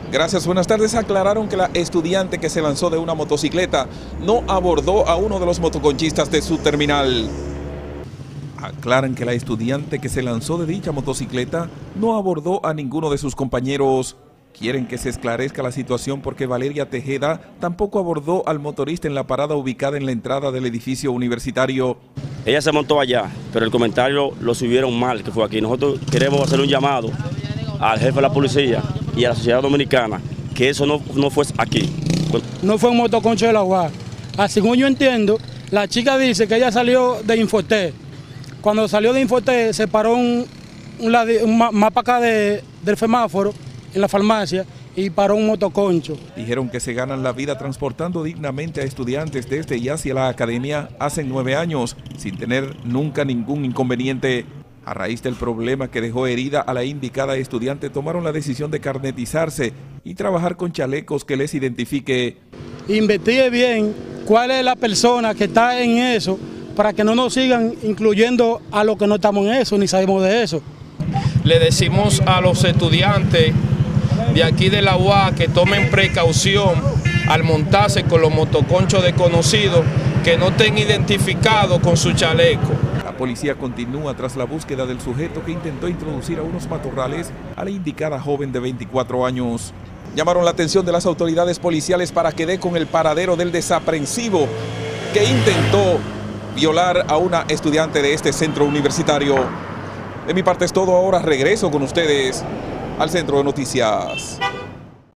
Gracias, buenas tardes. Aclararon que la estudiante que se lanzó de una motocicleta no abordó a uno de los motoconchistas de su terminal. Aclaran que la estudiante que se lanzó de dicha motocicleta no abordó a ninguno de sus compañeros. Quieren que se esclarezca la situación porque Valeria Tejeda tampoco abordó al motorista en la parada ubicada en la entrada del edificio universitario. Ella se montó allá, pero el comentario lo subieron mal, que fue aquí. Nosotros queremos hacer un llamado al jefe de la policía y a la sociedad dominicana, que eso no fue aquí. No fue un motoconcho de la UAS. Según yo entiendo, la chica dice que ella salió de Infoté. Cuando salió de Infoté se paró más para acá del semáforo, en la farmacia, y paró un motoconcho. Dijeron que se ganan la vida transportando dignamente a estudiantes desde y hacia la academia hace 9 años, sin tener nunca ningún inconveniente. A raíz del problema que dejó herida a la indicada estudiante, tomaron la decisión de carnetizarse y trabajar con chalecos que les identifique. Investigue bien cuál es la persona que está en eso, para que no nos sigan incluyendo a los que no estamos en eso, ni sabemos de eso. Le decimos a los estudiantes de aquí de la UAS que tomen precaución al montarse con los motoconchos desconocidos, que no estén identificados con su chaleco. La policía continúa tras la búsqueda del sujeto que intentó introducir a unos matorrales a la indicada joven de 24 años. Llamaron la atención de las autoridades policiales para que dé con el paradero del desaprensivo que intentó violar a una estudiante de este centro universitario. De mi parte es todo, ahora regreso con ustedes al Centro de Noticias.